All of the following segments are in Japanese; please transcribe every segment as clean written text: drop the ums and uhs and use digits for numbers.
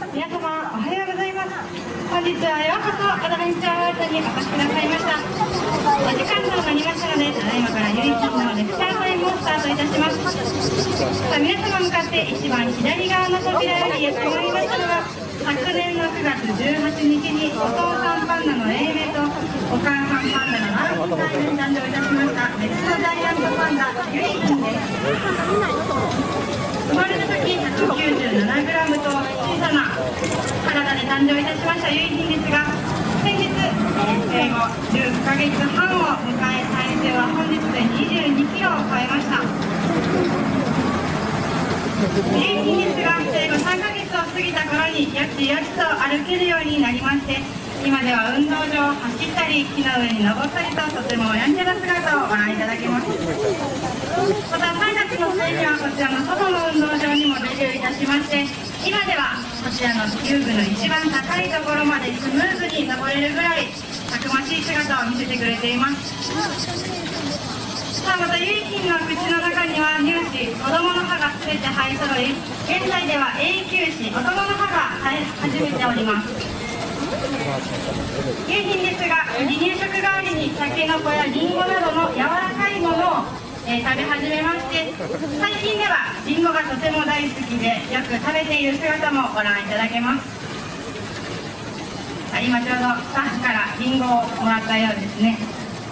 皆様おはようございます。本日はようこそアドベンチャーワールドにお越しくださいました。お時間となりましたので、ただいまから唯一のレクチャータイムをスタートいたします。さあ、皆様向かって一番左側の扉よりやってまいりましたのが、昨年の9月18日にお父さんパンダの永明とお母さんパンダのラウンタイムに誕生いたしましたメスのジャイアントパンダユイキンです。生まれた時 197g と小さな体で誕生いたしましたユイキンですが、先日生後10ヶ月半を迎え、体重は本日で22キロを超えました。ユイキンですが、生後3ヶ月を過ぎた頃によちよちと歩けるようになりまして、今では運動場を走ったり木の上に登ったりと、とてもやんちゃな姿をご覧いただけます。また3月の末にはこちらの外の運動場にもデビューいたしまして、今ではこちらの遊具の一番高いところまでスムーズに登れるぐらいたくましい姿を見せてくれています。さあ、またユイキンの口の中には乳歯、子供の歯が全て生え揃い、現在では永久歯、大人の歯が生え始めております。ユイキンですが、離乳食代わりにタケノコやリンゴなどの柔らかいものを食べ始めまして、最近ではリンゴがとても大好きでよく食べている姿もご覧いただけます。今ちょうどスタッフからリンゴをもらったようですね。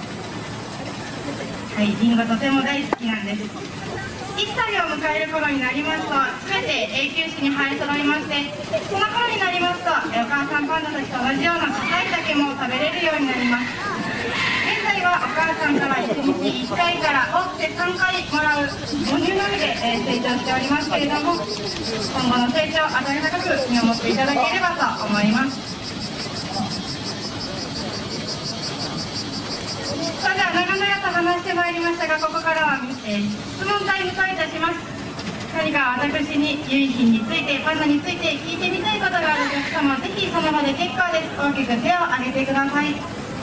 はい、リンゴとても大好きなんです。1歳を迎える頃になりますと、全て永久歯に生え揃いまして、その頃になりますとお母さんパンダたちと同じような硬い竹も食べれるようになります。現在はお母さんから1日1回から多くて3回もらう母乳のみで成長しておりますけれども、今後の成長を温かく見守っていただければと思います。それでは長々と話してまいりましたが、ここからは、質問タイムといたします。何か私にユイキンについて、パンダについて聞いてみたいことがあるお客様はぜひその場で結構です。大きく手を挙げてください。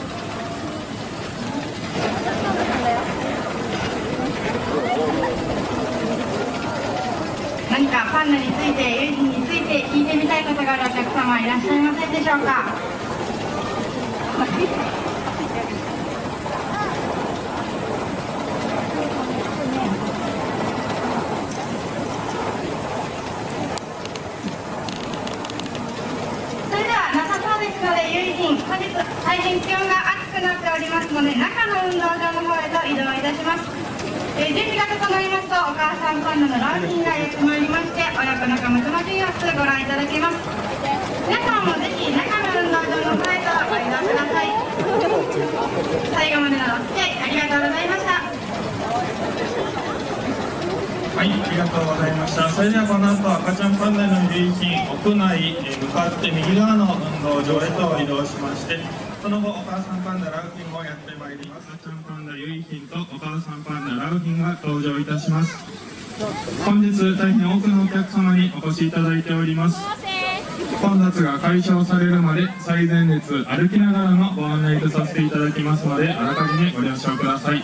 何かパンダについて、ユイキンについて聞いてみたいことがあるお客様いらっしゃいませんでしょうか。本日大変気温が暑くなっておりますので、中の運動場の方へと移動いたします。準備が整いますと、お母さんパンダのラウキンがやってまいりまして、親子仲睦まじい様子ご覧いただけます。皆さんもぜひ中の運動場の方へとご移動ください。最後までのお付き合いありがとうございました。 はい、ありがとうございました。それではこの後赤ちゃんパンダのユイキン屋内向かって右側の運動場へと移動しまして、その後お母さんパンダラウキンもやってまいります。赤ちゃんパンダユイキンとお母さんパンダラウキンが登場いたします。本日大変多くのお客様にお越しいただいております。混雑が解消されるまで最前列歩きながらのご案内とさせていただきますので、あらかじめご了承ください。